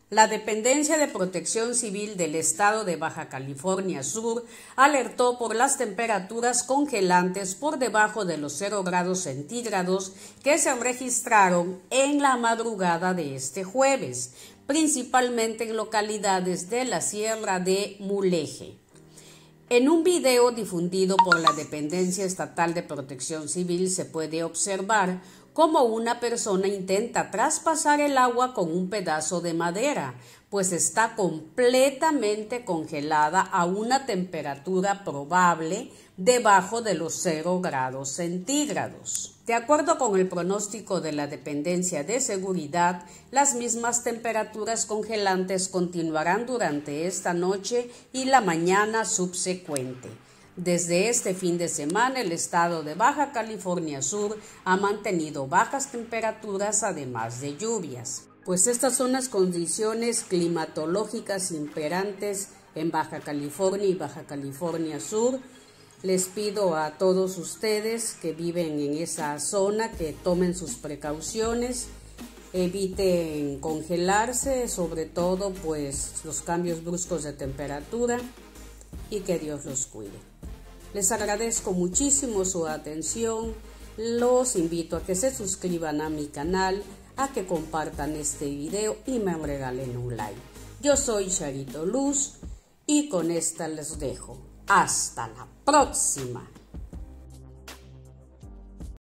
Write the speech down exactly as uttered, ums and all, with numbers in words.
La Dependencia de Protección Civil del Estado de Baja California Sur alertó por las temperaturas congelantes por debajo de los cero grados centígrados que se registraron en la madrugada de este jueves, principalmente en localidades de la Sierra de Mulegé. En un video difundido por la Dependencia Estatal de Protección Civil se puede observar cómo una persona intenta traspasar el agua con un pedazo de madera, pues está completamente congelada a una temperatura probable debajo de los cero grados centígrados. De acuerdo con el pronóstico de la Dependencia de Seguridad, las mismas temperaturas congelantes continuarán durante esta noche y la mañana subsecuente. Desde este fin de semana, el estado de Baja California Sur ha mantenido bajas temperaturas además de lluvias. Pues estas son las condiciones climatológicas imperantes en Baja California y Baja California Sur. Les pido a todos ustedes que viven en esa zona que tomen sus precauciones, eviten congelarse, sobre todo pues los cambios bruscos de temperatura, y que Dios los cuide. Les agradezco muchísimo su atención, los invito a que se suscriban a mi canal, a que compartan este video y me regalen un like. Yo soy Charito Luz y con esta les dejo. Hasta la próxima.